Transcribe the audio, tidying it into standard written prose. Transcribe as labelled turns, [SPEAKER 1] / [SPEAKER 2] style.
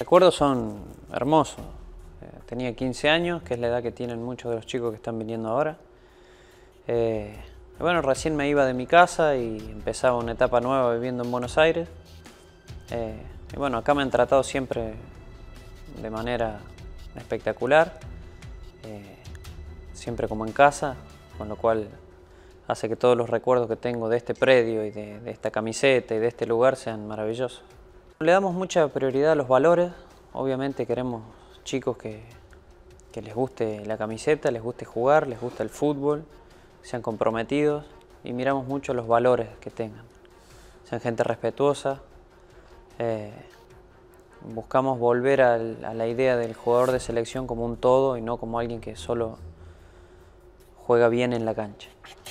[SPEAKER 1] Recuerdos son hermosos. Tenía 15 años, que es la edad que tienen muchos de los chicos que están viniendo ahora. Bueno, recién me iba de mi casa y empezaba una etapa nueva viviendo en Buenos Aires. Y bueno, acá me han tratado siempre de manera espectacular, siempre como en casa, con lo cual hace que todos los recuerdos que tengo de este predio y de esta camiseta y de este lugar sean maravillosos. Le damos mucha prioridad a los valores. Obviamente queremos chicos que les guste la camiseta, les guste jugar, les guste el fútbol, sean comprometidos y miramos mucho los valores que tengan. Sean gente respetuosa. Buscamos volver a la idea del jugador de selección como un todo y no como alguien que solo juega bien en la cancha.